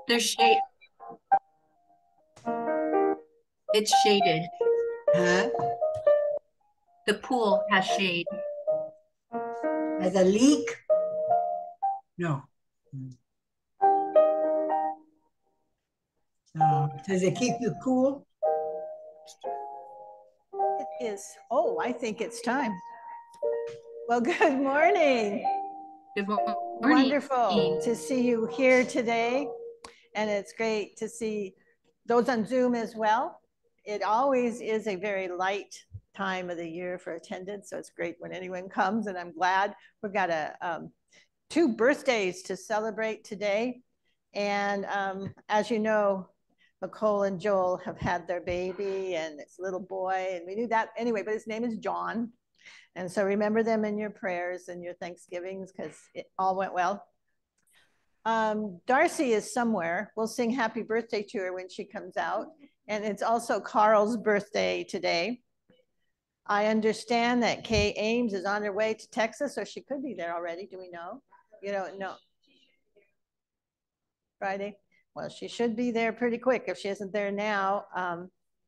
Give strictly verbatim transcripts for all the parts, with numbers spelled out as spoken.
There's shade. It's shaded. Huh? The pool has shade. Has a leak? No. Uh, does it keep you cool? It is. Oh, I think it's time. Well, good morning. Good morning. Wonderful to see you here today. And it's great to see those on Zoom as well. It always is a very light time of the year for attendance. So it's great when anyone comes, and I'm glad we've got a, um, two birthdays to celebrate today. And um, as you know, Nicole and Joel have had their baby and it's a little boy, and we knew that anyway, but his name is John. And so remember them in your prayers and your Thanksgivings, because it all went well. Um, Darcy is somewhere. We'll sing happy birthday to her when she comes out. And it's also Carl's birthday today. I understand that Kay Ames is on her way to Texas, or she could be there already. Do we know? You don't know. Friday? Well, she should be there pretty quick if she isn't there now. Um,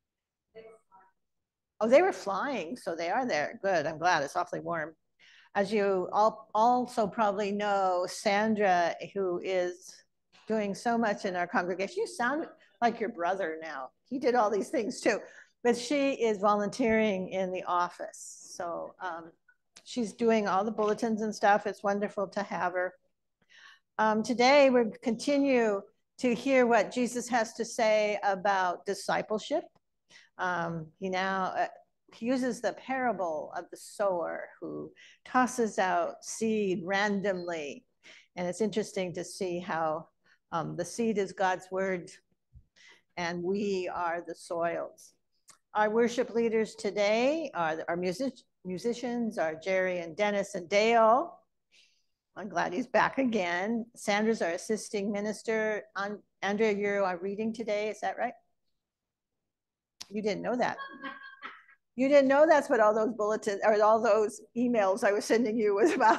oh, they were flying, so they are there. Good, I'm glad, it's awfully warm. As you all also probably know, Sandra, who is doing so much in our congregation, you sound like your brother now. He did all these things too, but she is volunteering in the office. So um, she's doing all the bulletins and stuff. It's wonderful to have her. Um, today, we'll continue to hear what Jesus has to say about discipleship. Um, he now uh, he uses the parable of the sower who tosses out seed randomly. And it's interesting to see how um, the seed is God's word and we are the soils. Our worship leaders today are our music, musicians, are Jerry and Dennis and Dale. I'm glad he's back again. Sandra's our assisting minister. Andrea, you're our reading today, is that right? You didn't know that. You didn't know that's what all those bulletins or all those emails I was sending you was about.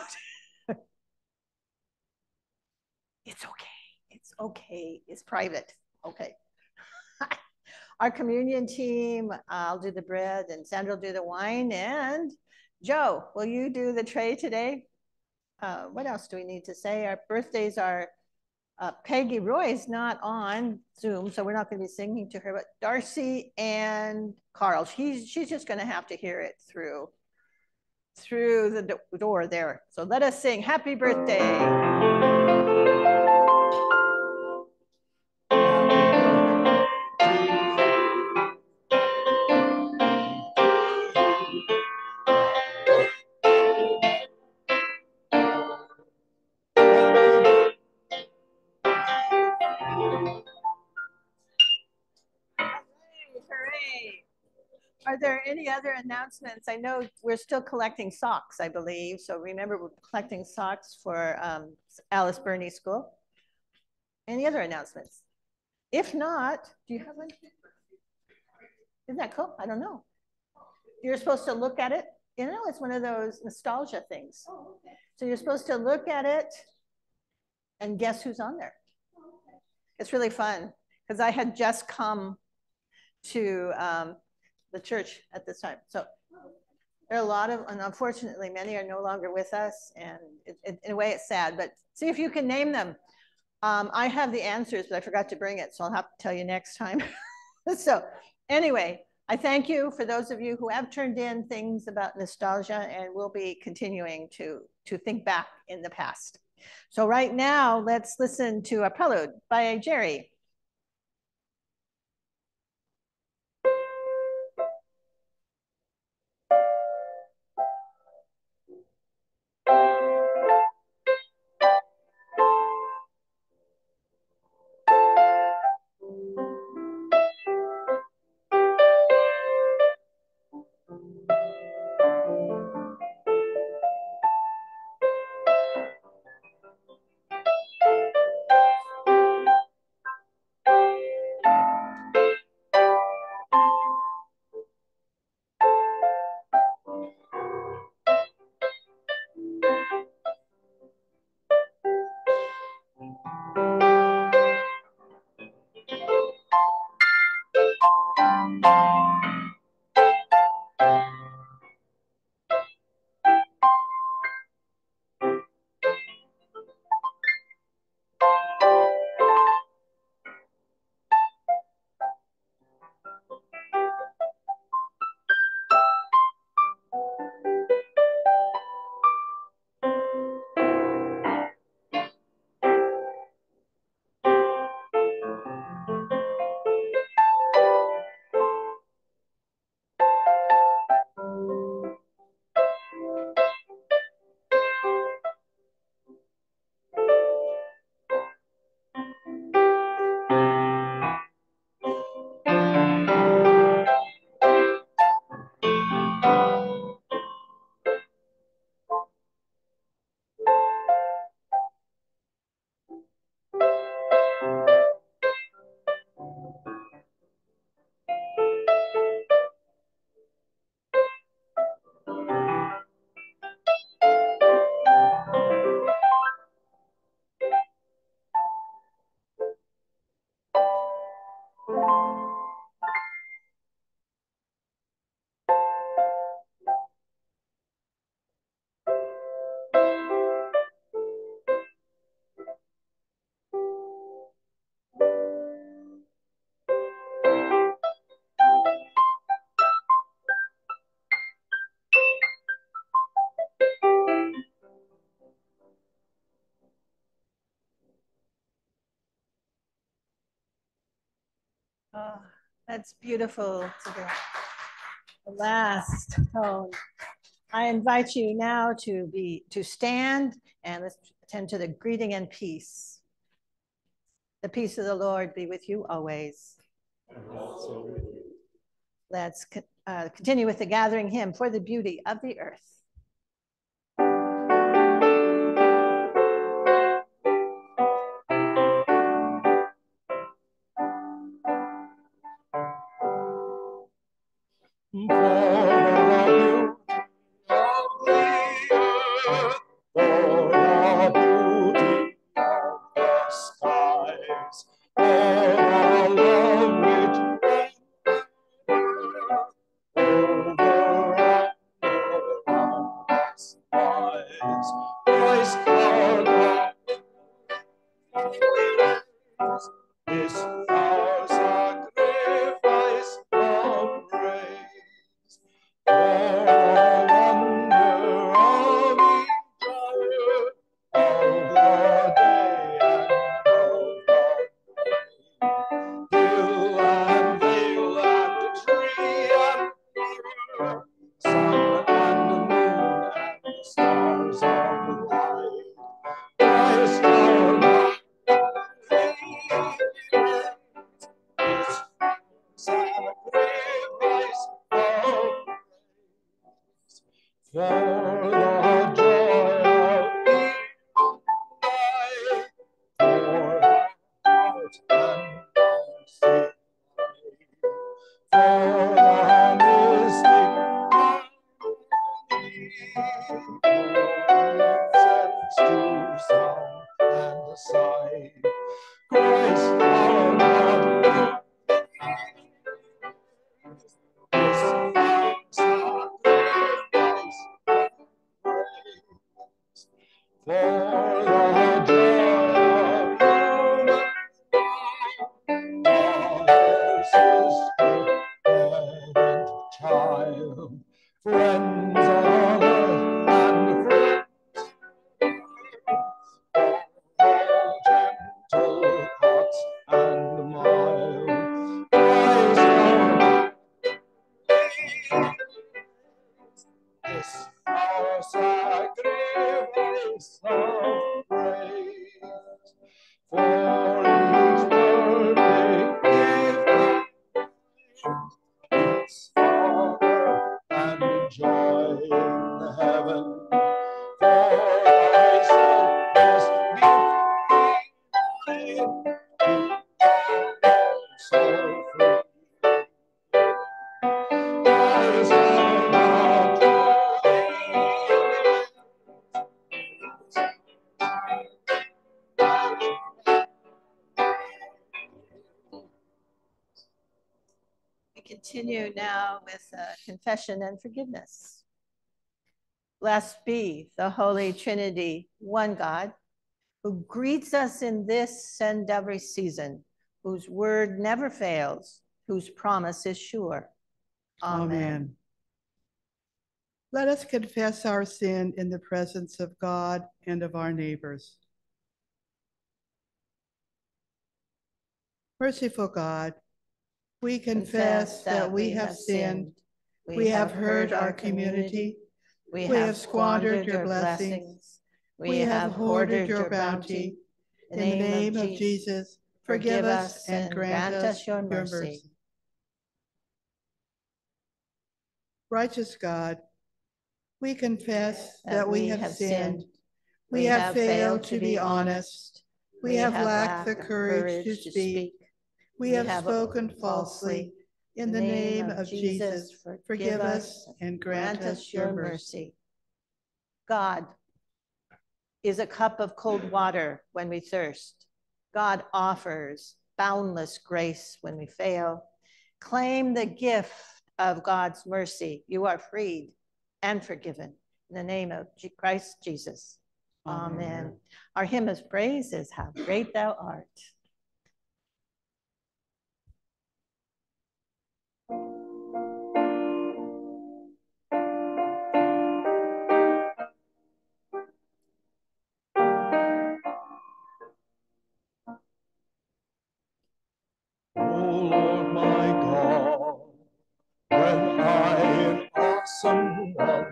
It's okay. It's okay. It's private. Okay. Our communion team, I'll do the bread and Sandra will do the wine. And Joe, will you do the tray today? Uh, what else do we need to say? Our birthdays are Uh, Peggy Roy is not on Zoom, so we're not going to be singing to her, but Darcy and Carl, she's, she's just going to have to hear it through, through the do door there. So let us sing happy birthday. Are there any other announcements? I know we're still collecting socks, I believe. So remember, we're collecting socks for um, Alice Burney School. Any other announcements? If not, do you have one? Isn't that cool? I don't know. You're supposed to look at it. You know, it's one of those nostalgia things. So you're supposed to look at it and guess who's on there. It's really fun because I had just come to um, the church at this time. So there are a lot of, and unfortunately, many are no longer with us. And it, it, in a way, it's sad, but see if you can name them. Um, I have the answers, but I forgot to bring it. So I'll have to tell you next time. So anyway, I thank you for those of you who have turned in things about nostalgia, and we'll be continuing to, to think back in the past. So right now, let's listen to a prelude by Jerry. Oh, that's beautiful to the, the last tone. I invite you now to be to stand and let's attend to the greeting and peace. The peace of the Lord be with you always. Let's uh, continue with the gathering hymn, For the Beauty of the Earth. Continue now with uh, confession and forgiveness. Blessed be the Holy Trinity, one God, who greets us in this and every season, whose word never fails, whose promise is sure. Amen. Amen. Let us confess our sin in the presence of God and of our neighbors. Merciful God, we confess that we have sinned. We have hurt our community. We have squandered your blessings. We have hoarded your bounty. In the name of Jesus, forgive us and grant us your mercy. Righteous God, we confess that we have sinned. We have failed to be honest. We have lacked the courage to speak. We have spoken falsely. In the name of Jesus, forgive us and grant us your mercy. God is a cup of cold water when we thirst. God offers boundless grace when we fail. Claim the gift of God's mercy. You are freed and forgiven. In the name of Christ Jesus. Amen. Amen. Our hymn of praise is How Great Thou Art. Awesome one,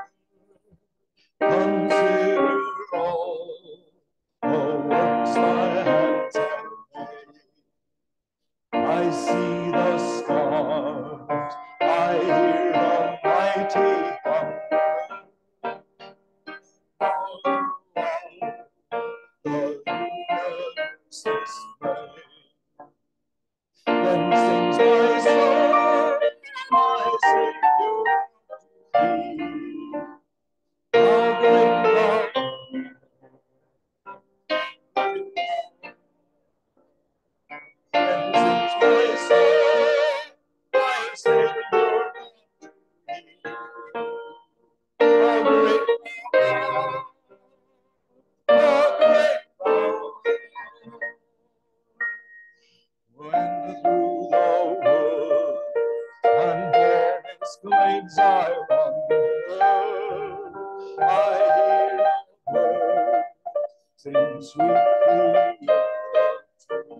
consider all the works thy hands have made. I see the stars, I hear the mighty thunder, the universe display. Then sings my soul, my Savior. How great thou and sings my soul, my Savior. How great thou, how great thou. When through the wood and forest glades I wander, I hear a bird sing sweetly in the tree.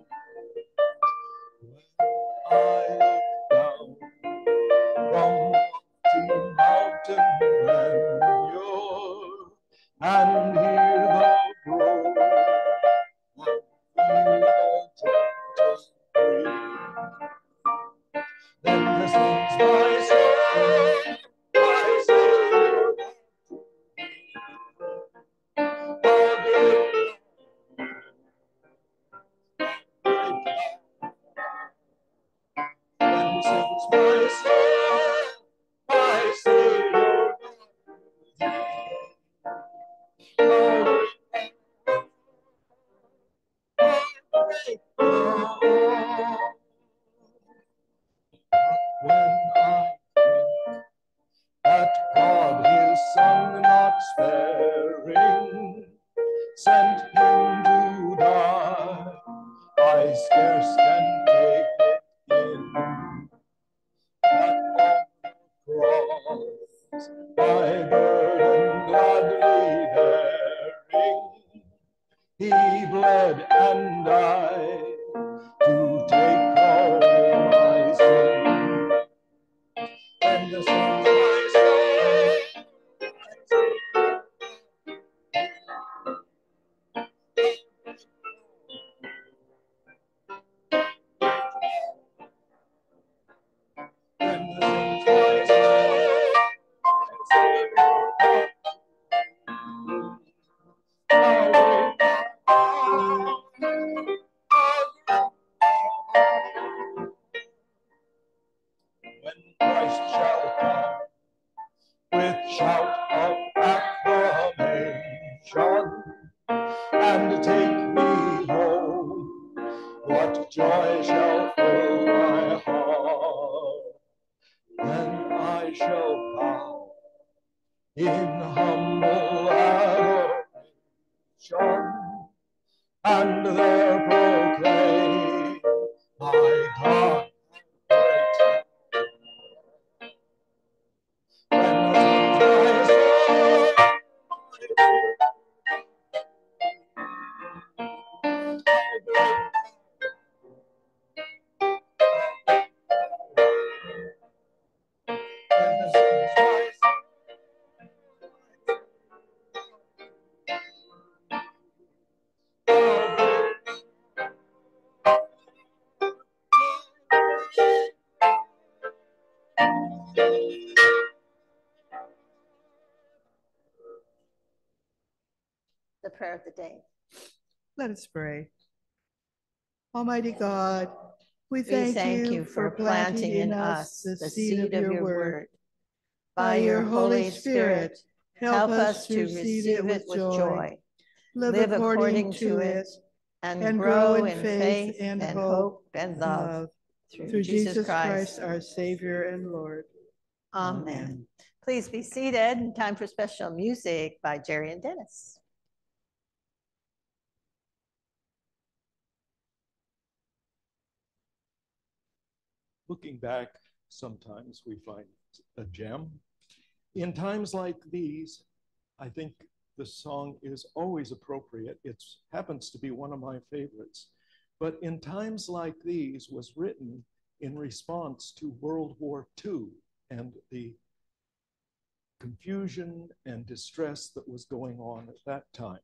When I look down from lofty mountain grandeur and hear the brook and feel the gentle breeze, then listens my soul, my Savior. How great, then sings my soul, my Savior. How great, how great. When I think that God his Son not sparing sent him to die, I scarce can take it in, that on the cross my burden gladly bearing, he bled and died to take away my sin. And this is my soul, my Savior. And this is my soul, my Savior. How great thou art, how great. When Christ shall come with shout of acclamation and take me home, what joy shall fill my heart? Then I shall bow in humble adoration and there proclaim my God great. And my soul, The prayer of the day. Let us pray. Almighty God, we We thank, thank you for planting in us the seed of your word. By your Holy Spirit, help us to receive it with joy, live according to it, and, and grow, grow in faith and, and hope and love, love through, through Jesus, Jesus Christ. Christ, our Savior and Lord. Amen. Amen. Please be seated. Time for special music by Jerry and Dennis. Looking back, sometimes we find a gem. In times like these, I think the song is always appropriate. It happens to be one of my favorites. But In Times Like These was written in response to World War Two and the confusion and distress that was going on at that time.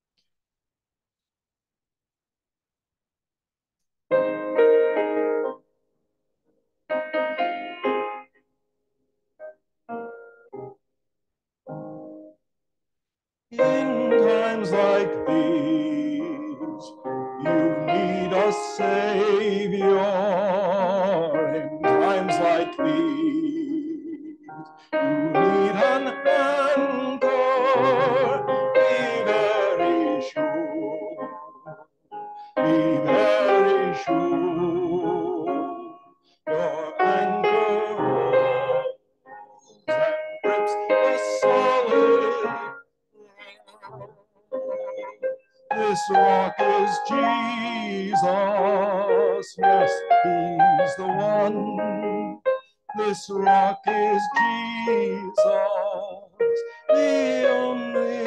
In times like these, you need a savior. In times like these, you need an anchor. Be very sure, be very sure. Your anchor holds and grips the solid. This rock is Jesus, yes, he's the one. This rock is Jesus, the only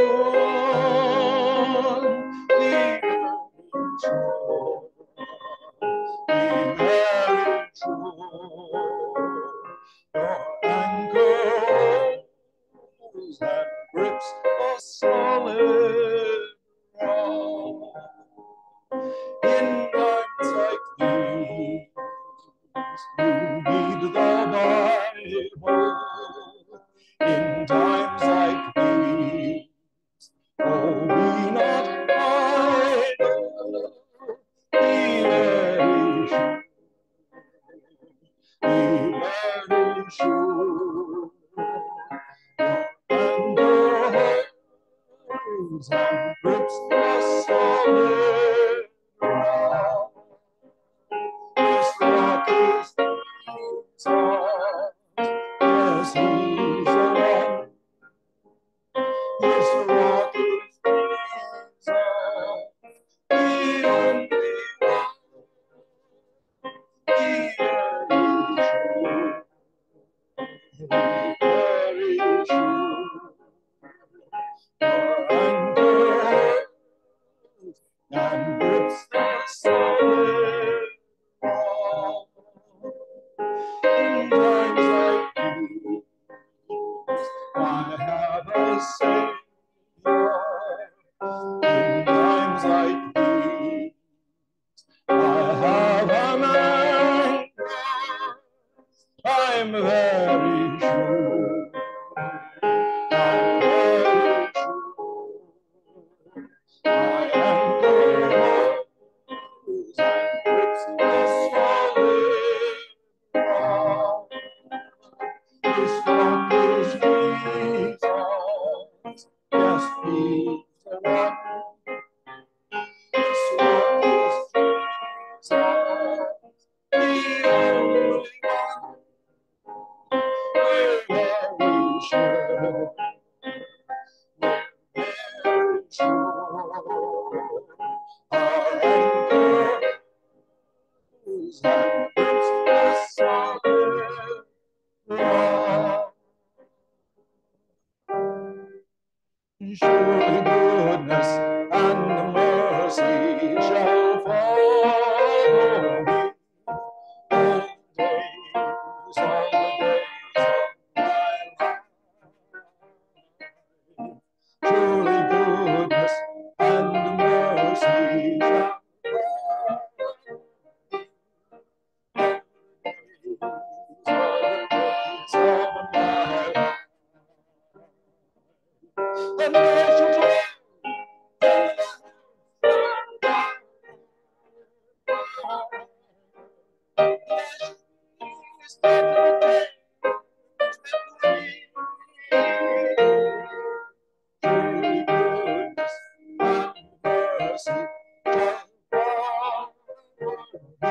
one. Be very sure, be very sure. Your anchor holds and grips a solid rock. In times like these, you need the Bible. In times like these, oh, be not idle. Be very sure, be very sure. And the holds and grips the solid rock. This rock is Jesus, yes, he's the one. This rock is Jesus, the only one. Be very sure, be very sure. Your anchor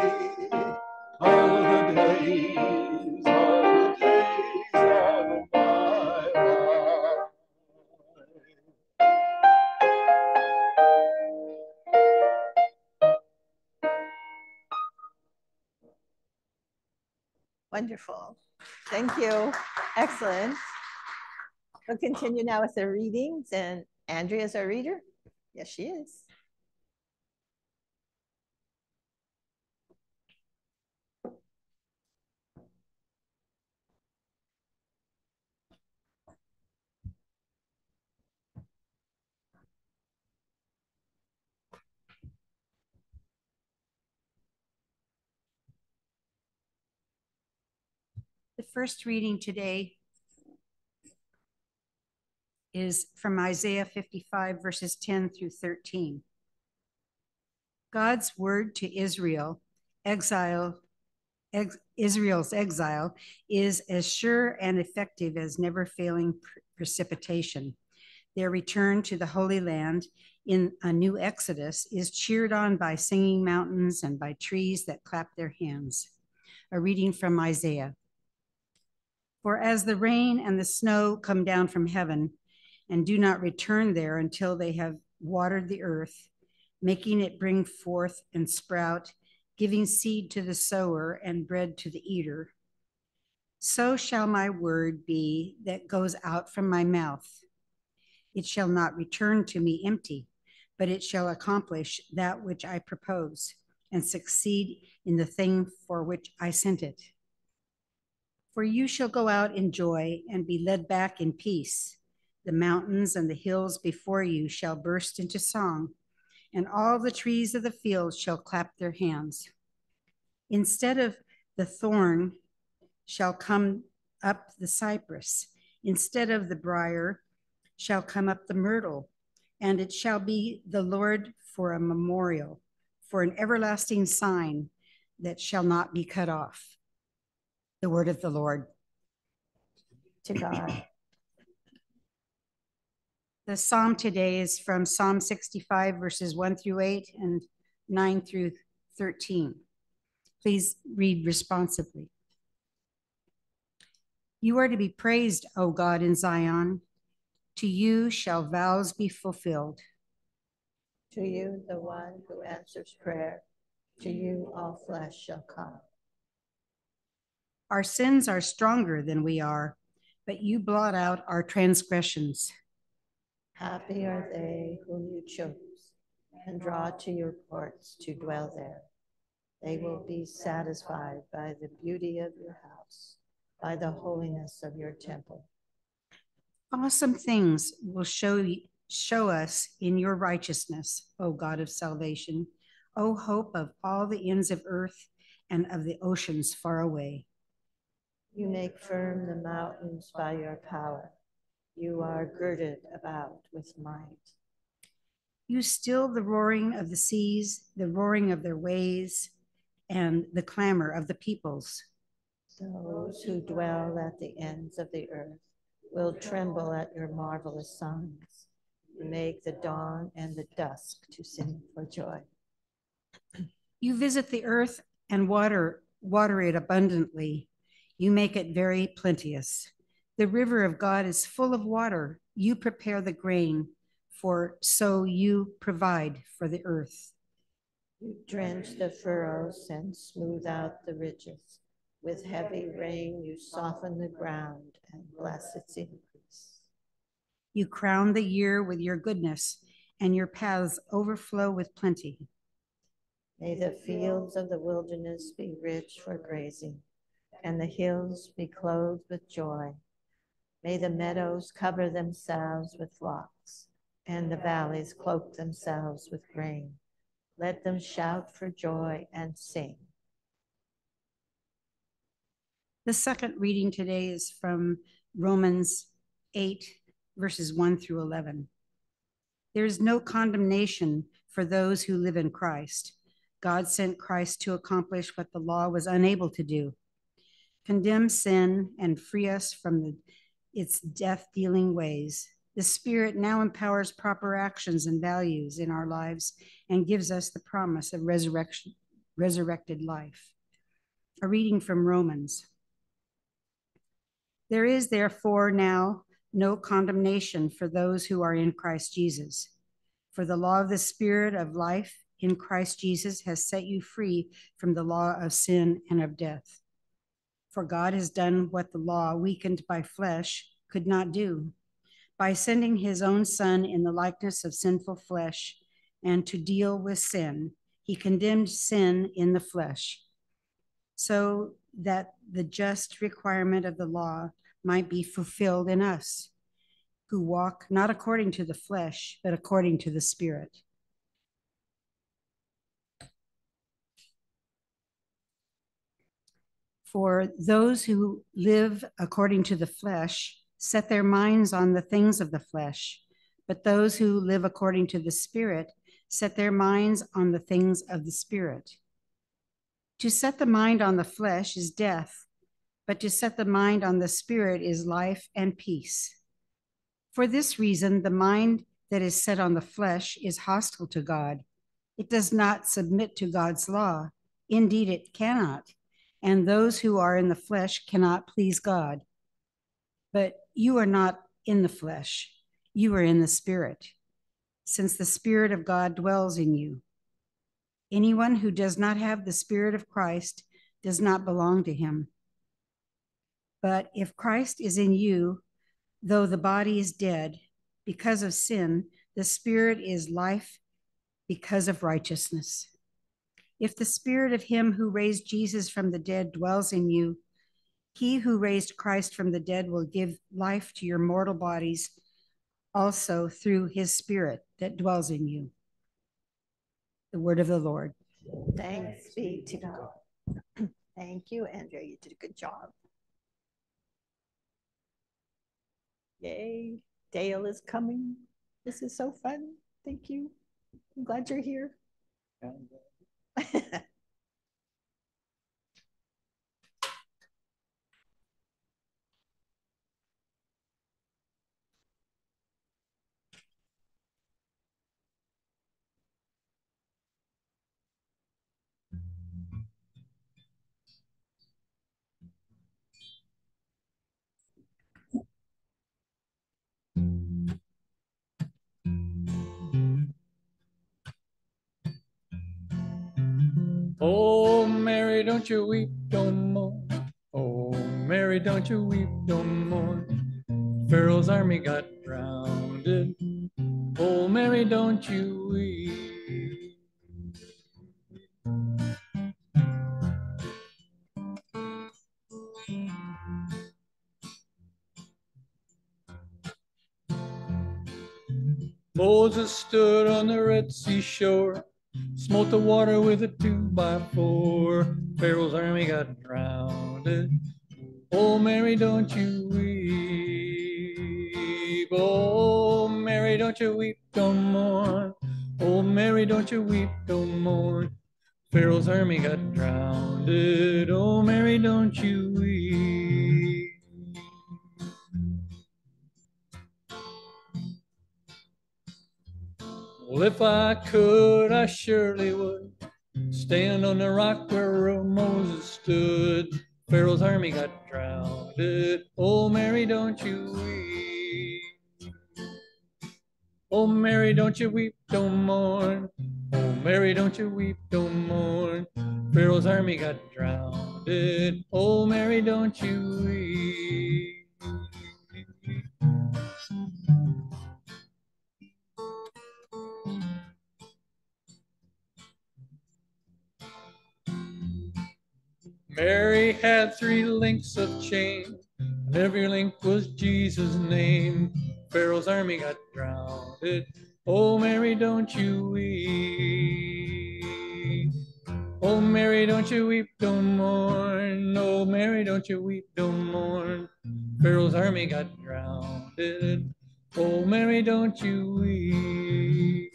all the days, all the days of my life. Wonderful. Thank you. Excellent. We'll continue now with the readings, and Andrea's our reader. Yes, she is. The first reading today is from Isaiah fifty-five, verses ten through thirteen. God's word to Israel, exile, ex, Israel's exile, is as sure and effective as never-failing pre precipitation. Their return to the Holy Land in a new Exodus is cheered on by singing mountains and by trees that clap their hands. A reading from Isaiah. For as the rain and the snow come down from heaven and do not return there until they have watered the earth, making it bring forth and sprout, giving seed to the sower and bread to the eater, so shall my word be that goes out from my mouth. It shall not return to me empty, but it shall accomplish that which I propose and succeed in the thing for which I sent it. For you shall go out in joy and be led back in peace. The mountains and the hills before you shall burst into song, and all the trees of the field shall clap their hands. Instead of the thorn shall come up the cypress. Instead of the briar shall come up the myrtle, and it shall be the Lord for a memorial, for an everlasting sign that shall not be cut off. The word of the Lord. To God. The psalm today is from Psalm sixty-five, verses one through eight and nine through thirteen. Please read responsively. You are to be praised, O God, in Zion. To you shall vows be fulfilled. To you, the one who answers prayer, to you all flesh shall come. Our sins are stronger than we are, but you blot out our transgressions. Happy are they whom you chose and draw to your courts to dwell there. They will be satisfied by the beauty of your house, by the holiness of your temple. Awesome things will show, show us in your righteousness, O God of salvation, O hope of all the ends of earth and of the oceans far away. You make firm the mountains by your power. You are girded about with might. You still the roaring of the seas, the roaring of their waves, and the clamor of the peoples. Those who dwell at the ends of the earth will tremble at your marvelous signs. You make the dawn and the dusk to sing for joy. You visit the earth and water, water it abundantly. You make it very plenteous. The river of God is full of water. You prepare the grain, for so you provide for the earth. You drench the furrows and smooth out the ridges. With heavy rain, you soften the ground and bless its increase. You crown the year with your goodness, and your paths overflow with plenty. May the fields of the wilderness be rich for grazing, and the hills be clothed with joy. May the meadows cover themselves with flocks, and the valleys cloak themselves with grain. Let them shout for joy and sing. The second reading today is from Romans eight, verses one through eleven. There is no condemnation for those who live in Christ. God sent Christ to accomplish what the law was unable to do: condemn sin and free us from the, its death-dealing ways. The Spirit now empowers proper actions and values in our lives and gives us the promise of resurrection, resurrected life. A reading from Romans. There is therefore now no condemnation for those who are in Christ Jesus. For the law of the Spirit of life in Christ Jesus has set you free from the law of sin and of death. For God has done what the law, weakened by flesh, could not do, by sending his own Son in the likeness of sinful flesh, and to deal with sin, he condemned sin in the flesh, so that the just requirement of the law might be fulfilled in us, who walk not according to the flesh, but according to the Spirit. For those who live according to the flesh set their minds on the things of the flesh, but those who live according to the Spirit set their minds on the things of the Spirit. To set the mind on the flesh is death, but to set the mind on the Spirit is life and peace. For this reason, the mind that is set on the flesh is hostile to God. It does not submit to God's law. Indeed, it cannot. And those who are in the flesh cannot please God. But you are not in the flesh. You are in the Spirit, since the Spirit of God dwells in you. Anyone who does not have the Spirit of Christ does not belong to him. But if Christ is in you, though the body is dead because of sin, the Spirit is life because of righteousness. If the Spirit of him who raised Jesus from the dead dwells in you, he who raised Christ from the dead will give life to your mortal bodies also through his Spirit that dwells in you. The word of the Lord. Thanks be to God. Thank you, Andrea. You did a good job. Yay. Dale is coming. This is so fun. Thank you. I'm glad you're here. Oh, Mary, don't you weep no more. Oh, Mary, don't you weep no more. Pharaoh's army got drowned. Oh, Mary, don't you weep. Moses stood on the Red Sea shore, smote the water with a two by four. Pharaoh's army got drowned. Oh, Mary, don't you weep. Oh, Mary, don't you weep no more. Oh, Mary, don't you weep no more. Pharaoh's army got drowned. Oh, Mary, don't you weep. Well, if I could, I surely would stand on the rock where Moses stood. Pharaoh's army got drowned. Oh, Mary, don't you weep. Oh, Mary, don't you weep, don't mourn. Oh, Mary, don't you weep, don't mourn. Pharaoh's army got drowned. Oh, Mary, don't you weep. Mary had three links of chain, and every link was Jesus' name. Pharaoh's army got drowned. Oh, Mary, don't you weep. Oh, Mary, don't you weep, don't mourn. Oh, Mary, don't you weep, don't mourn. Pharaoh's army got drowned. Oh, Mary, don't you weep.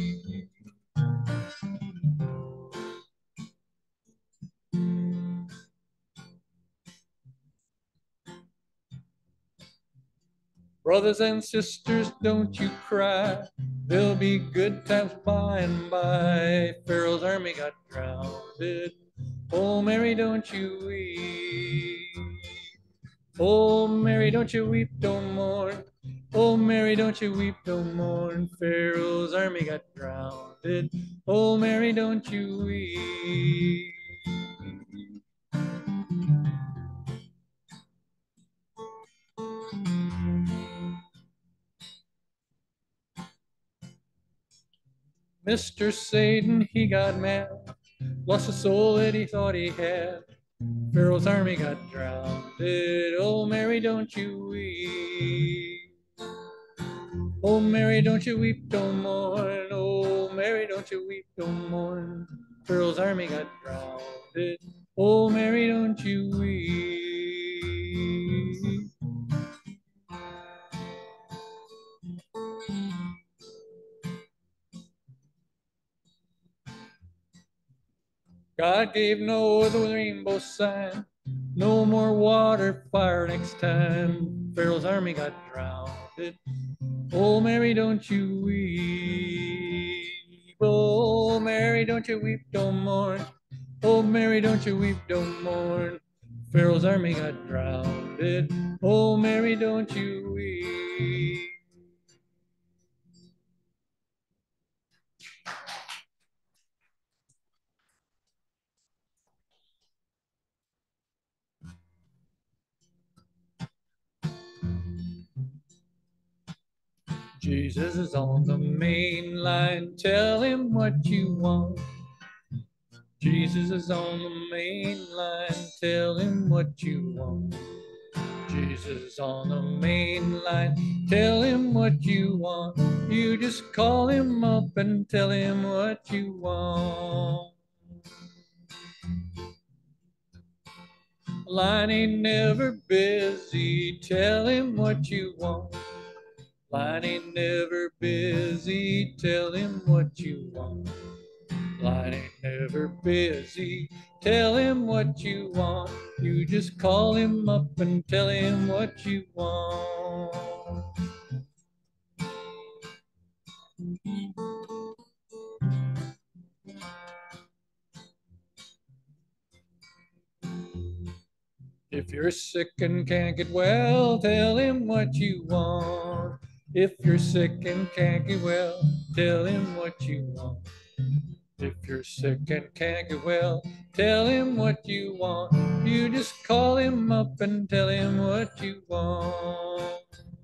Brothers and sisters, don't you cry. There'll be good times by and by. Pharaoh's army got drowned. drowned. Oh, Mary, don't you weep. Oh, Mary, don't you weep, don't mourn. Oh, Mary, don't you weep, don't mourn. Pharaoh's army got drowned. Oh, Mary, don't you weep. Mister Satan, he got mad, lost the soul that he thought he had. Pharaoh's army got drowned. Oh, Mary, don't you weep. Oh, Mary, don't you weep, don't mourn. Oh, Mary, don't you weep, don't mourn. Pharaoh's army got drowned. Oh, Mary, don't you weep. God gave Noah the rainbow sign. No more water, fire next time. Pharaoh's army got drowned. Oh, Mary, don't you weep. Oh, Mary, don't you weep, don't mourn. Oh, Mary, don't you weep, don't mourn. Pharaoh's army got drowned. Oh, Mary, don't you weep. Jesus is on the main line. Tell him what you want. Jesus is on the main line. Tell him what you want. Jesus is on the main line. Tell him what you want. You just call him up and tell him what you want. Line ain't never busy. Tell him what you want. Line ain't never busy. Tell him what you want. Line ain't never busy. Tell him what you want. You just call him up and tell him what you want. If you're sick and can't get well, tell him what you want. If you're sick and can't get well, tell him what you want. If you're sick and can't get well, tell him what you want. You just call him up and tell him what you want.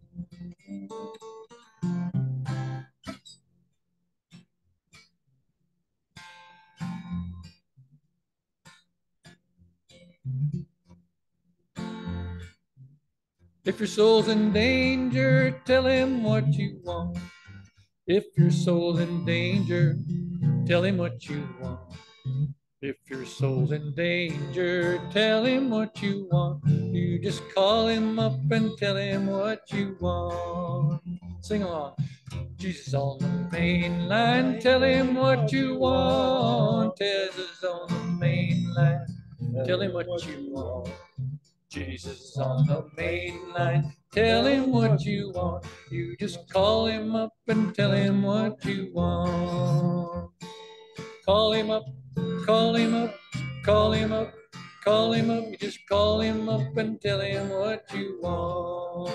If your soul's in danger, tell him what you want. If your soul's in danger, tell him what you want. If your soul's in danger, tell him what you want. You just call him up and tell him what you want. Sing along. Jesus on the main line, tell him what you want. Jesus on the main line, tell him what you want. Jesus on the main line, tell him what you want. You just call him up and tell him what you want. Call him up, call him up, call him up, call him up. You just call him up and tell him what you want.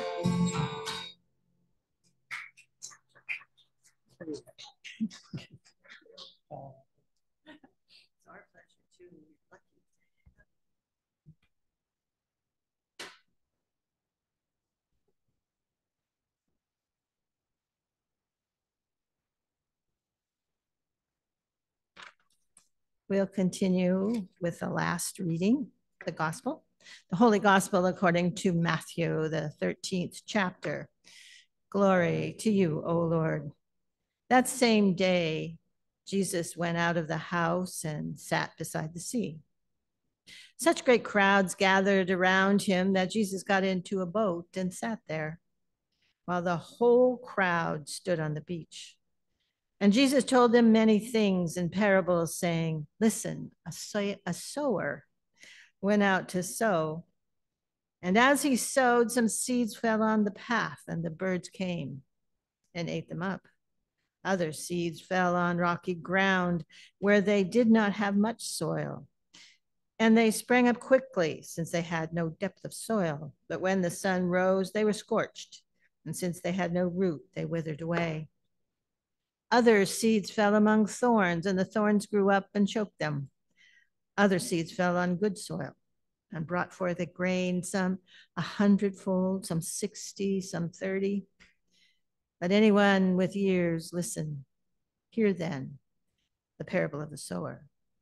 We'll continue with the last reading, the gospel, the Holy Gospel according to Matthew, the thirteenth chapter. Glory to you, O Lord. That same day, Jesus went out of the house and sat beside the sea. Such great crowds gathered around him that Jesus got into a boat and sat there, while the whole crowd stood on the beach. And Jesus told them many things in parables, saying, listen, a, sow- a sower went out to sow. And as he sowed, some seeds fell on the path, and the birds came and ate them up. Other seeds fell on rocky ground where they did not have much soil. And they sprang up quickly since they had no depth of soil. But when the sun rose, they were scorched. And since they had no root, they withered away. Other seeds fell among thorns, and the thorns grew up and choked them. Other seeds fell on good soil and brought forth a grain, some a hundredfold, some sixty, some thirty. Let anyone with ears listen. Hear then the parable of the sower.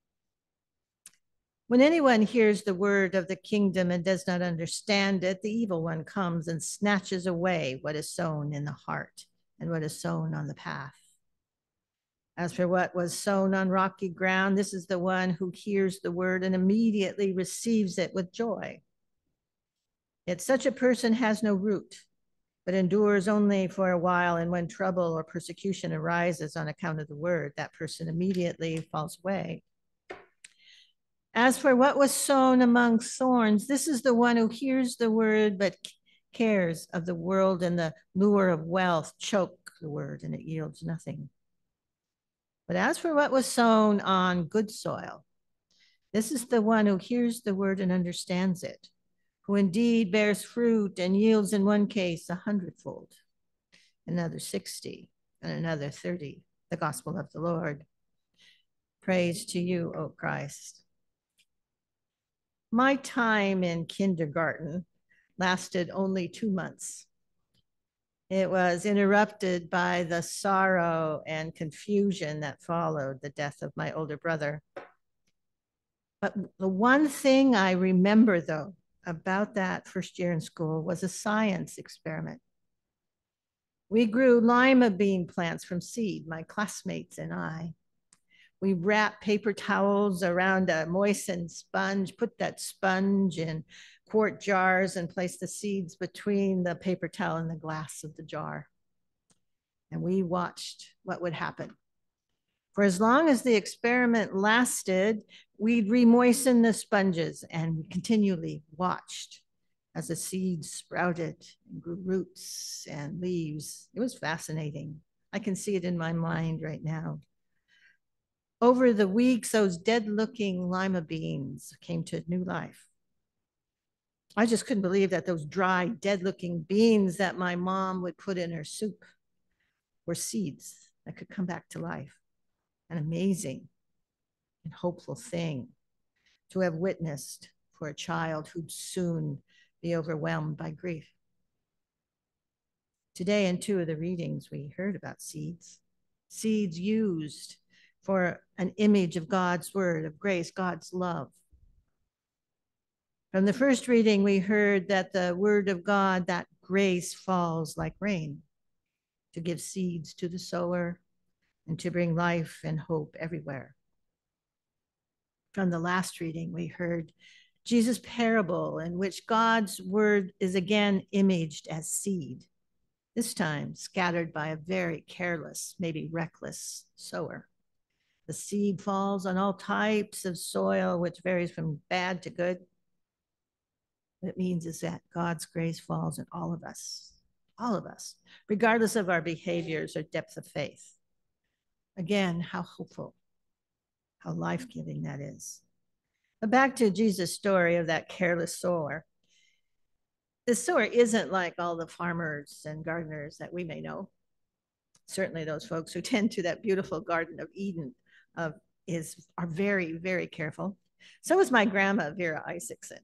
When anyone hears the word of the kingdom and does not understand it, the evil one comes and snatches away what is sown in the heart and what is sown on the path. As for what was sown on rocky ground, this is the one who hears the word and immediately receives it with joy. Yet such a person has no root, but endures only for a while, and when trouble or persecution arises on account of the word, that person immediately falls away. As for what was sown among thorns, this is the one who hears the word, but cares of the world and the lure of wealth choke the word, and it yields nothing. But as for what was sown on good soil, this is the one who hears the word and understands it, who indeed bears fruit and yields in one case a hundredfold, another sixty, and another thirty, the gospel of the Lord. Praise to you, O Christ. My time in kindergarten lasted only two months. It was interrupted by the sorrow and confusion that followed the death of my older brother. But the one thing I remember, though, about that first year in school was a science experiment. We grew lima bean plants from seed, my classmates and I. We wrapped paper towels around a moistened sponge, put that sponge in quart jars and placed the seeds between the paper towel and the glass of the jar. And we watched what would happen. For as long as the experiment lasted, we'd remoisten the sponges, and we continually watched as the seeds sprouted and grew roots and leaves. It was fascinating. I can see it in my mind right now. Over the weeks, those dead-looking lima beans came to new life. I just couldn't believe that those dry, dead-looking beans that my mom would put in her soup were seeds that could come back to life. An amazing and hopeful thing to have witnessed for a child who'd soon be overwhelmed by grief. Today, in two of the readings, we heard about seeds, seeds used for an image of God's word, of grace, God's love. From the first reading, we heard that the word of God, that grace falls like rain to give seeds to the sower and to bring life and hope everywhere. From the last reading, we heard Jesus' parable in which God's word is again imaged as seed, this time scattered by a very careless, maybe reckless sower. The seed falls on all types of soil, which varies from bad to good. What it means is that God's grace falls on all of us, all of us, regardless of our behaviors or depth of faith. Again, how hopeful, how life-giving that is. But back to Jesus' story of that careless sower. The sower isn't like all the farmers and gardeners that we may know. Certainly those folks who tend to that beautiful Garden of Eden uh, is, are very, very careful. So was my grandma, Vera Isaacson.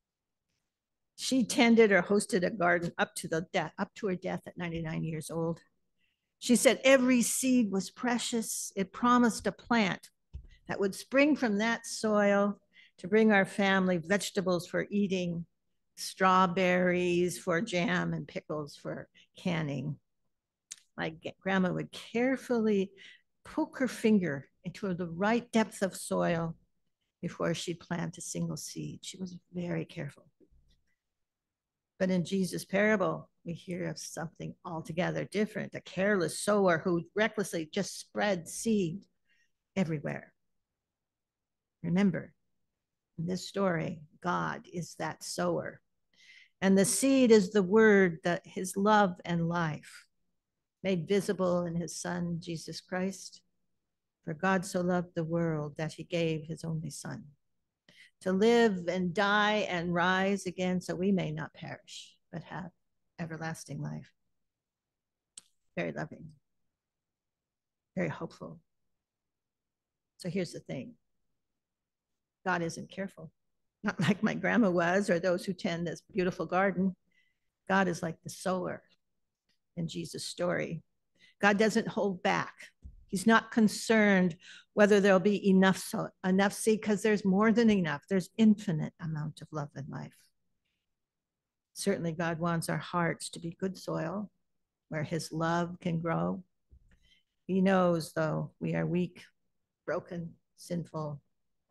She tended or hosted a garden up to the death, up to her death at ninety-nine years old. She said every seed was precious. It promised a plant that would spring from that soil to bring our family vegetables for eating, strawberries for jam, and pickles for canning. My grandma would carefully poke her finger into the right depth of soil before she'd plant a single seed. She was very careful. But in Jesus' parable, we hear of something altogether different, a careless sower who recklessly just spread seed everywhere. Remember, in this story, God is that sower. And the seed is the word, that his love and life. made visible in his Son, Jesus Christ. For God so loved the world that he gave his only Son, to live and die and rise again so we may not perish, but have everlasting life. Very loving, very hopeful. So here's the thing. God isn't careful, not like my grandma was or those who tend this beautiful garden. God is like the sower in Jesus' story. God doesn't hold back. He's not concerned whether there'll be enough, so, enough seed, because there's more than enough. There's infinite amount of love in life. Certainly God wants our hearts to be good soil where his love can grow. He knows, though, we are weak, broken, sinful.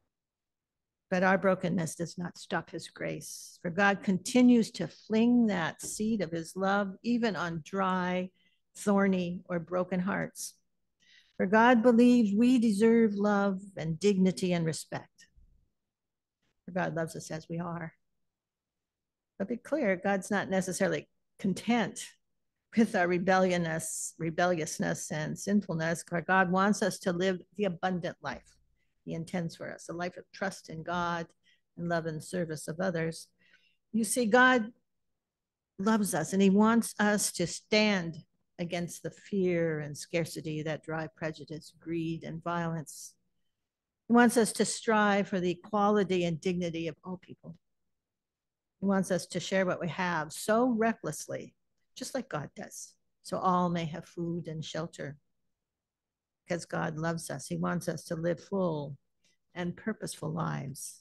But our brokenness does not stop his grace. For God continues to fling that seed of his love even on dry, thorny, or broken hearts. For God believes we deserve love and dignity and respect. For God loves us as we are. But be clear, God's not necessarily content with our rebelliousness, rebelliousness and sinfulness. For God wants us to live the abundant life he intends for us, a life of trust in God and love and service of others. You see, God loves us and he wants us to stand against the fear and scarcity that drive prejudice, greed, and violence. He wants us to strive for the equality and dignity of all people. He wants us to share what we have so recklessly, just like God does, so all may have food and shelter. Because God loves us, he wants us to live full and purposeful lives.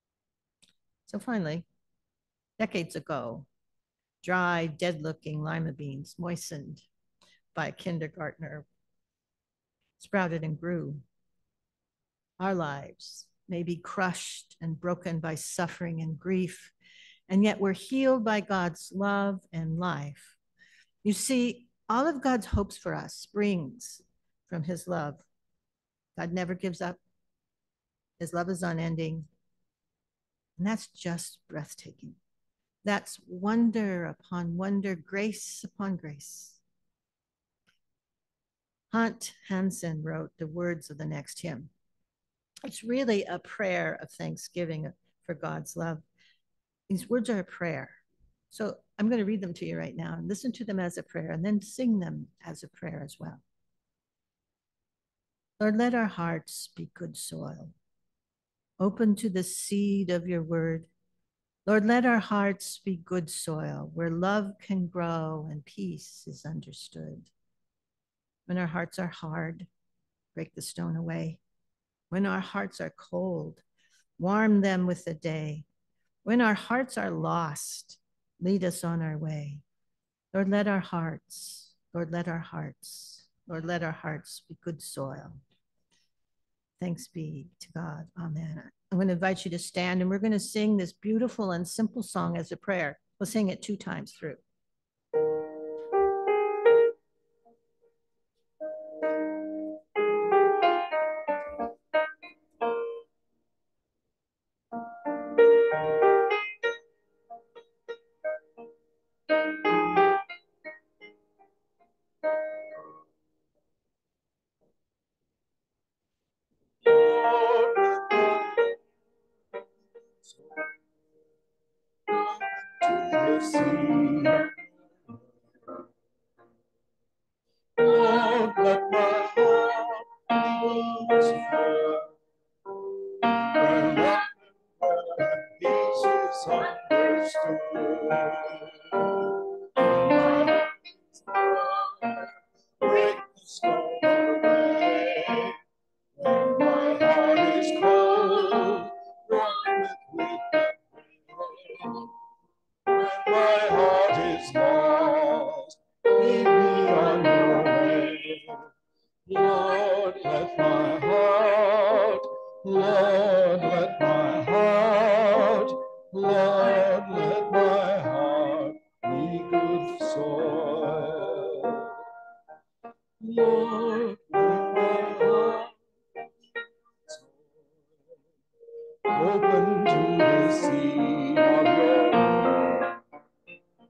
So finally, decades ago, dry, dead-looking lima beans, moistened by a kindergartner, sprouted and grew. Our lives may be crushed and broken by suffering and grief, and yet we're healed by God's love and life. You see, all of God's hopes for us springs from his love. God never gives up. His love is unending. And that's just breathtaking. That's wonder upon wonder, grace upon grace. Hunt Hansen wrote the words of the next hymn. It's really a prayer of thanksgiving for God's love. These words are a prayer. So I'm going to read them to you right now and listen to them as a prayer and then sing them as a prayer as well. Lord, let our hearts be good soil, open to the seed of your word. Lord, let our hearts be good soil where love can grow and peace is understood. When our hearts are hard, break the stone away. When our hearts are cold, warm them with the day. When our hearts are lost, lead us on our way. Lord, let our hearts, Lord, let our hearts, Lord, let our hearts be good soil. Thanks be to God. Amen. I'm going to invite you to stand and we're going to sing this beautiful and simple song as a prayer. We'll sing it two times through. Open to the sea of your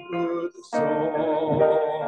good soil.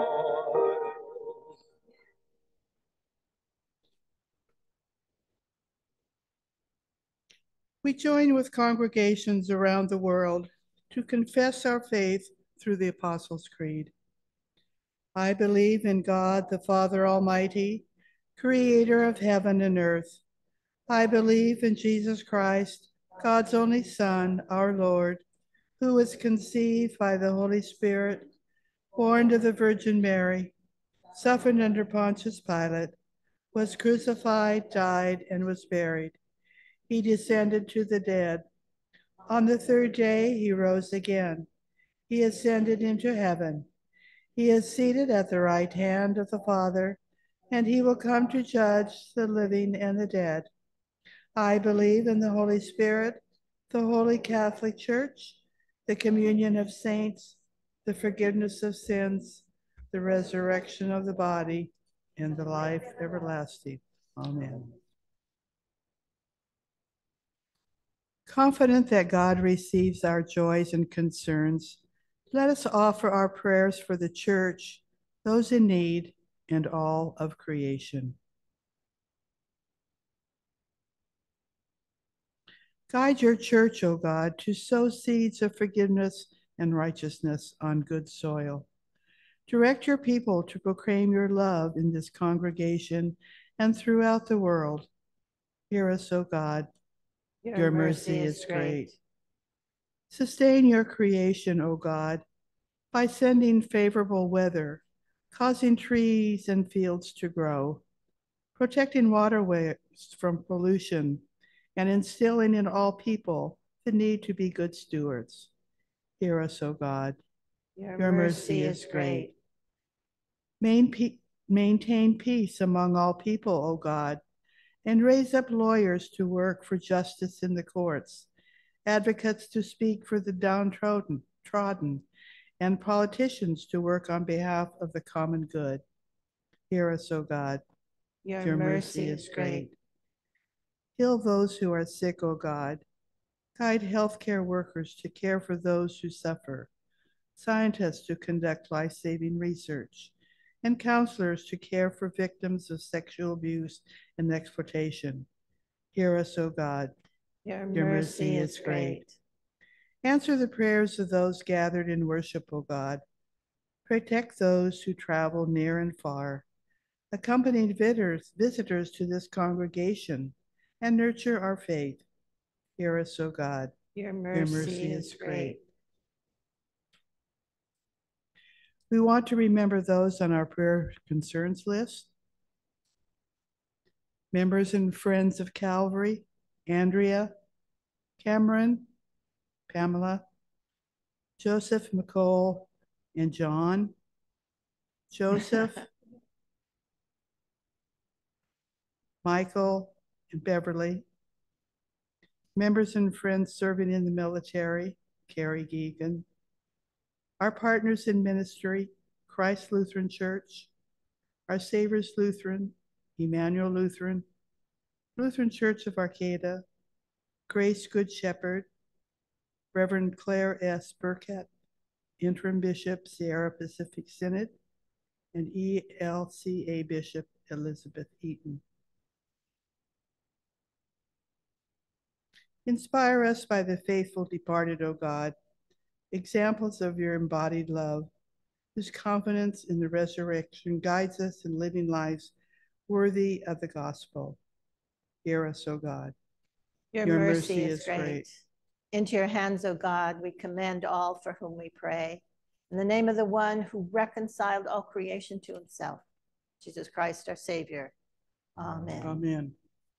We join with congregations around the world to confess our faith through the Apostles' Creed. I believe in God, the Father Almighty, creator of heaven and earth. I believe in Jesus Christ, God's only Son, our Lord, who was conceived by the Holy Spirit, born of the Virgin Mary, suffered under Pontius Pilate, was crucified, died, and was buried. He descended to the dead. On the third day, he rose again. He ascended into heaven. He is seated at the right hand of the Father, and he will come to judge the living and the dead. I believe in the Holy Spirit, the Holy Catholic Church, the communion of saints, the forgiveness of sins, the resurrection of the body, and the life everlasting. Amen. Confident that God receives our joys and concerns, let us offer our prayers for the church, those in need, and all of creation. Guide your church, O God, to sow seeds of forgiveness and righteousness on good soil. Direct your people to proclaim your love in this congregation and throughout the world. Hear us, O God. Your, your mercy, mercy is great. great. Sustain your creation, O God, by sending favorable weather, causing trees and fields to grow, protecting waterways from pollution, and instilling in all people the need to be good stewards. Hear us, O God. Your, your mercy, mercy is great. great. Main pe- maintain peace among all people, O God, and raise up lawyers to work for justice in the courts, advocates to speak for the downtrodden, trodden, and politicians to work on behalf of the common good. Hear us, O God. Your, Your mercy, mercy is great. great. Heal those who are sick, O God. Guide healthcare workers to care for those who suffer, scientists to conduct life-saving research, and counselors to care for victims of sexual abuse and exploitation. Hear us, O God. Your, Your mercy, mercy is great. great. Answer the prayers of those gathered in worship, O God. Protect those who travel near and far. Accompany visitors, visitors to this congregation and nurture our faith. Hear us, O God. Your mercy, Your mercy is, is great. great. We want to remember those on our prayer concerns list. Members and friends of Calvary, Andrea, Cameron, Pamela, Joseph McCall, and John, Joseph, Michael, and Beverly. Members and friends serving in the military, Carrie Geegan. Our partners in ministry, Christ Lutheran Church, Our Savior's Lutheran, Emmanuel Lutheran, Lutheran Church of Arcata, Grace Good Shepherd, Reverend Claire S. Burkett, Interim Bishop, Sierra Pacific Synod, and E L C A Bishop Elizabeth Eaton. Inspire us by the faithful departed, O God, examples of your embodied love, whose confidence in the resurrection guides us in living lives worthy of the gospel. Hear us, O God. Your, your mercy, mercy is, is great. great. Into your hands, O God, we commend all for whom we pray. In the name of the one who reconciled all creation to himself, Jesus Christ, our Savior. Amen. Amen.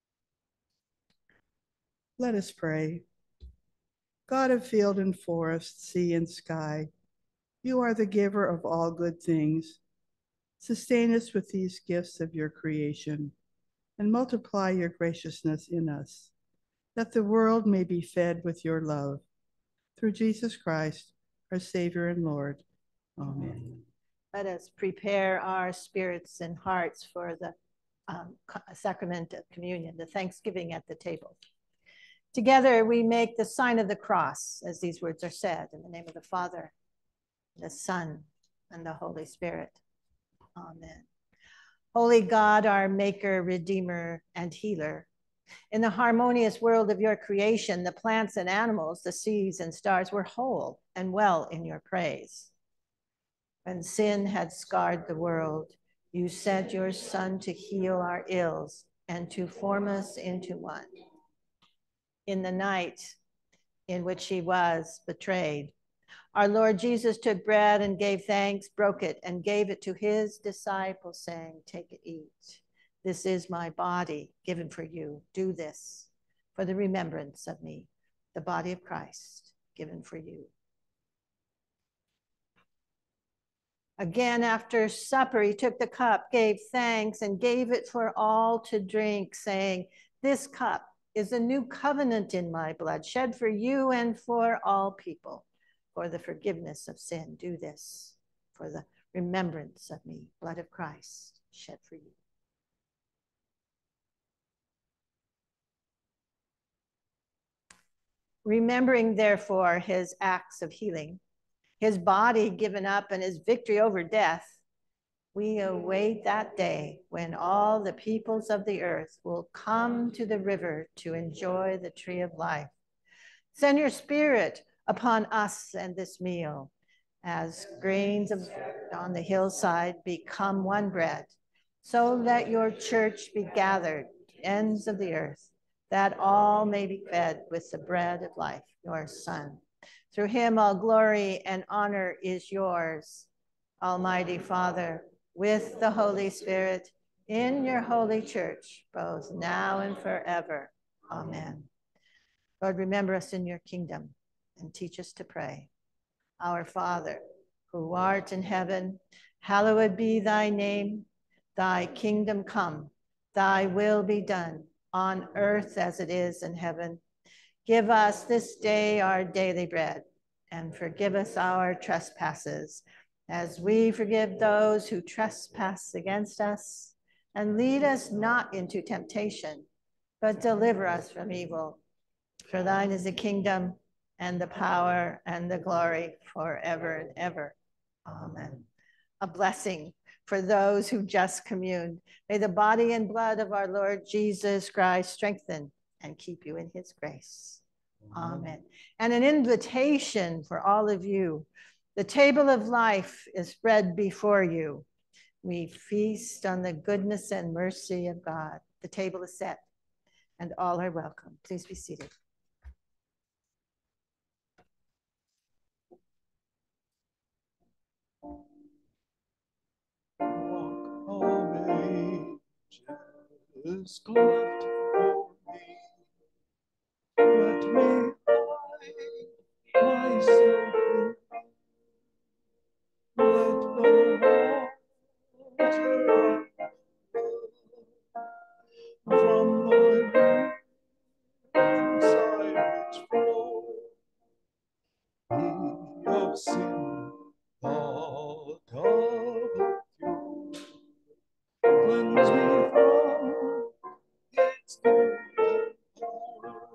Let us pray. God of field and forest, sea and sky, you are the giver of all good things. Sustain us with these gifts of your creation and multiply your graciousness in us, that the world may be fed with your love. Through Jesus Christ, our Savior and Lord. Amen. Let us prepare our spirits and hearts for the um, sacrament of communion, the thanksgiving at the table. Together we make the sign of the cross as these words are said, in the name of the Father, the Son, and the Holy Spirit. Amen. Holy God, our maker, redeemer, and healer, in the harmonious world of your creation, the plants and animals, the seas and stars were whole and well in your praise. When sin had scarred the world, you sent your Son to heal our ills and to form us into one. In the night in which he was betrayed, our Lord Jesus took bread and gave thanks, broke it, and gave it to his disciples, saying, "Take it, eat. This is my body given for you. Do this for the remembrance of me," the body of Christ given for you. Again, after supper, he took the cup, gave thanks, and gave it for all to drink, saying, "This cup is a new covenant in my blood, shed for you and for all people, for the forgiveness of sin. Do this for the remembrance of me," blood of Christ shed for you. Remembering, therefore, his acts of healing, his body given up, and his victory over death, we await that day when all the peoples of the earth will come to the river to enjoy the tree of life. Send your Spirit upon us and this meal, as grains of, on the hillside become one bread, so that your church be gathered to the ends of the earth, that all may be fed with the bread of life, your Son. Through him all glory and honor is yours, Almighty Father, with the Holy Spirit, in your holy church, both now and forever. Amen. Lord, remember us in your kingdom and teach us to pray. Our Father, who art in heaven, hallowed be thy name. Thy kingdom come, thy will be done, on earth as it is in heaven. Give us this day our daily bread, and forgive us our trespasses, as we forgive those who trespass against us. And lead us not into temptation, but deliver us from evil. For thine is the kingdom, and the power, and the glory forever and ever. Amen. A blessing for those who just communed. May the body and blood of our Lord Jesus Christ strengthen and keep you in his grace. Amen. And an invitation for all of you. The table of life is spread before you. We feast on the goodness and mercy of God. The table is set, and all are welcome. Please be seated. Is left for me. Let me hide myself in thee. Let the water from thy side which flow be of sin, the dove of you. Cleanse me from its guilt and power,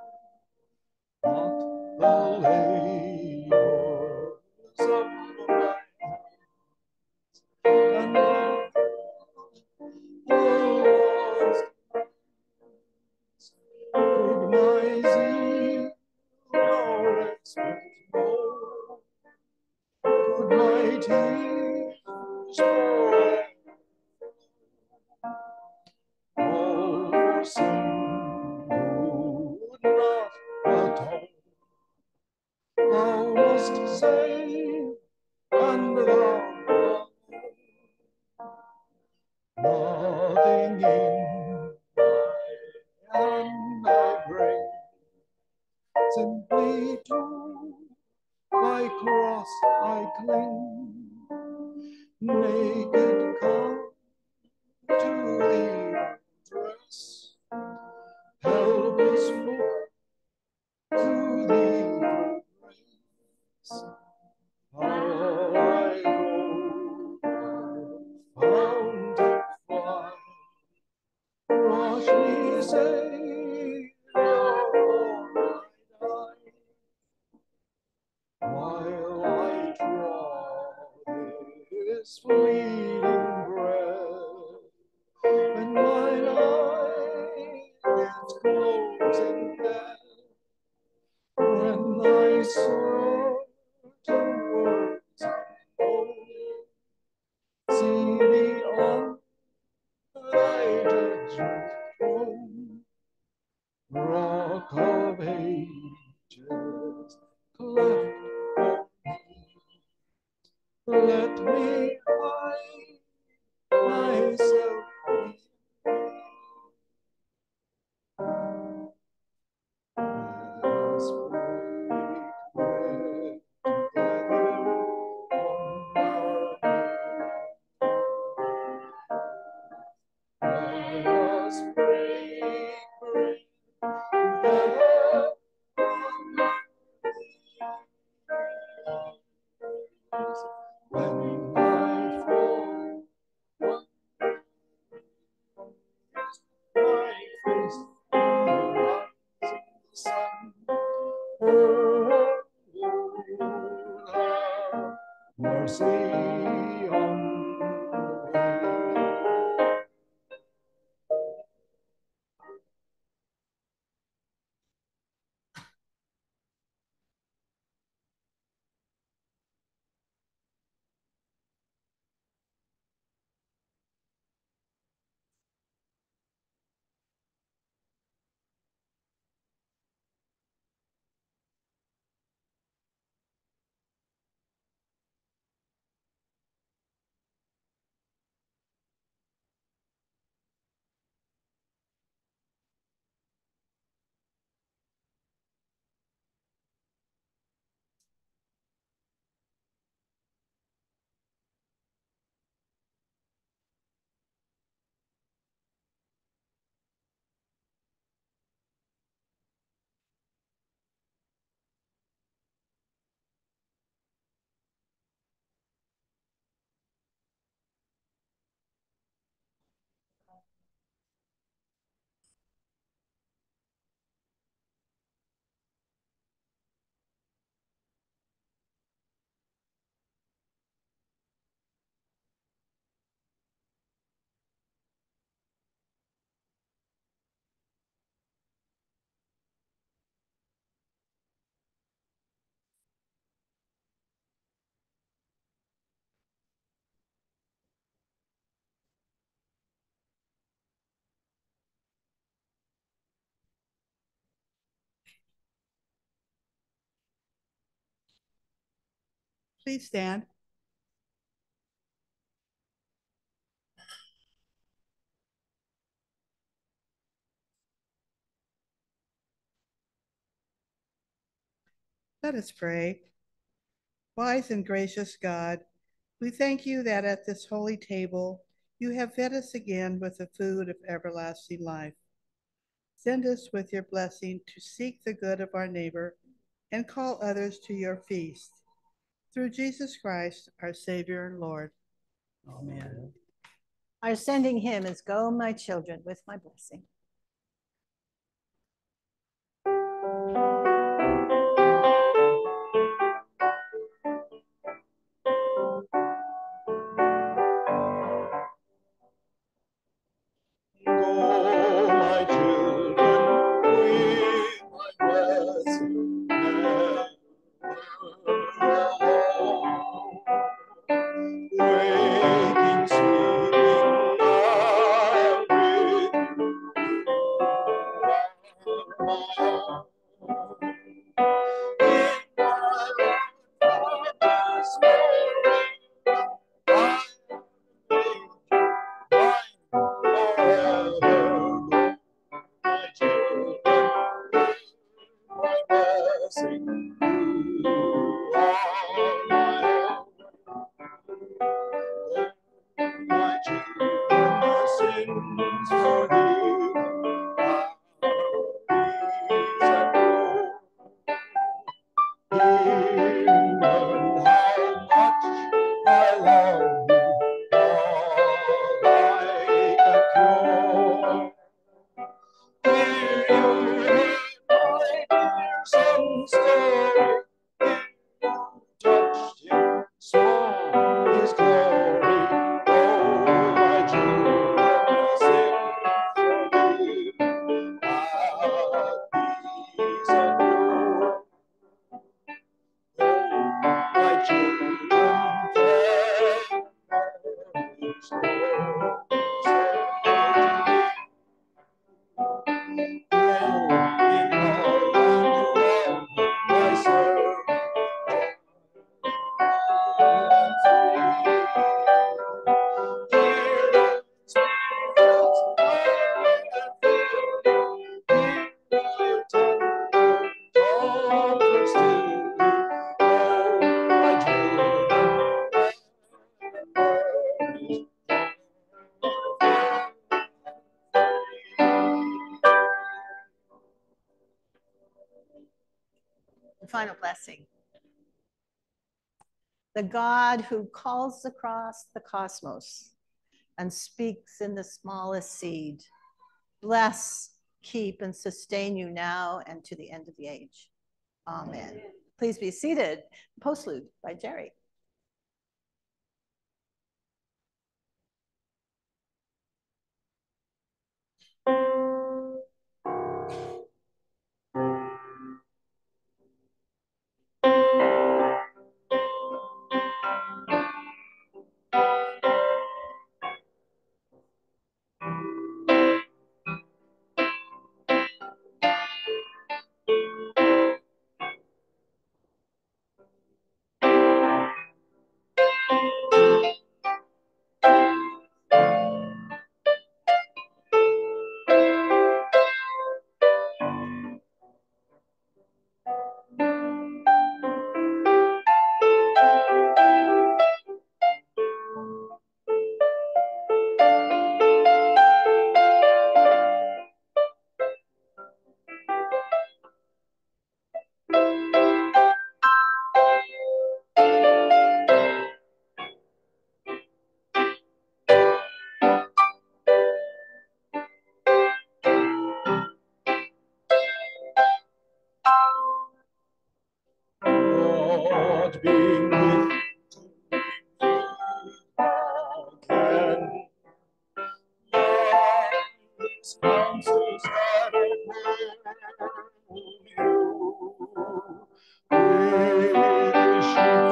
not the labors of my hands, and the lost could my zeal nor expect more, could my tears forever all for sin would not atone. Thou must save, and thou nothing in thy hand I bring, simply to thy cross I cling, naked come to thee dress, helpless look to thee for grace. How I go, fountain fly, wash me, Savior, or I die, while I draw this fleeting breath, and mine eyelids close in death, when thy certain words unfold, see thee on thy judgment throne, rock of ages, cleft for me, let me hide myself in thee. Let us break bread together on our knees. Let us break bread together on our knees. When my throne my face rising sun, oh, have mercy on me. Please stand. Let us pray. Wise and gracious God, we thank you that at this holy table, you have fed us again with the food of everlasting life. Send us with your blessing to seek the good of our neighbor and call others to your feast. Through Jesus Christ, our Savior and Lord. Amen. Our sending hymn is Go, My Children, with my blessing. Go, my children, with my blessing, never alone. Waking, sleeping, I am with you. Final blessing. The God who calls across the cosmos and speaks in the smallest seed, bless, keep, and sustain you now and to the end of the age. Amen. Please be seated. Postlude by Jerry. God being with His counsels that uphold you. Great ships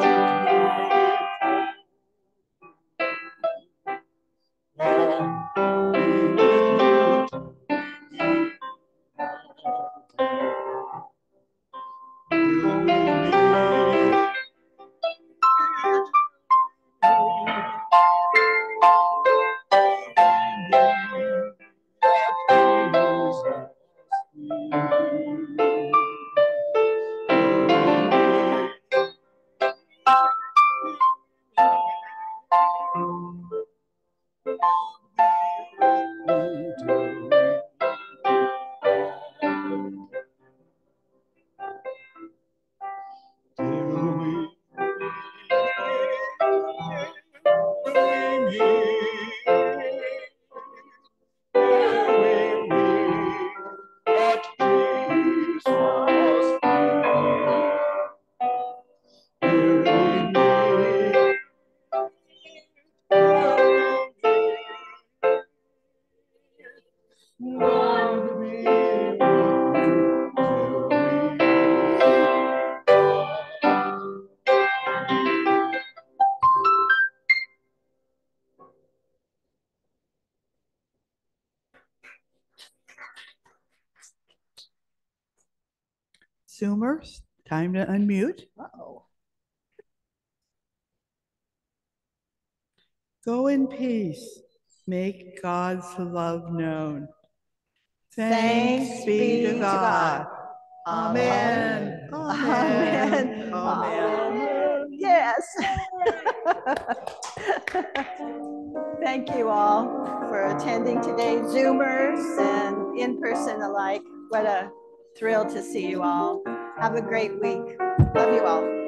Zoomers, time to unmute. Uh-oh. Go in peace. Make God's love known. Thanks, Thanks be to God. God. Amen. Amen. Amen. Amen. Yes. Thank you all for attending today, Zoomers and in person alike. What a thrill to see you all. Have a great week. Love you all.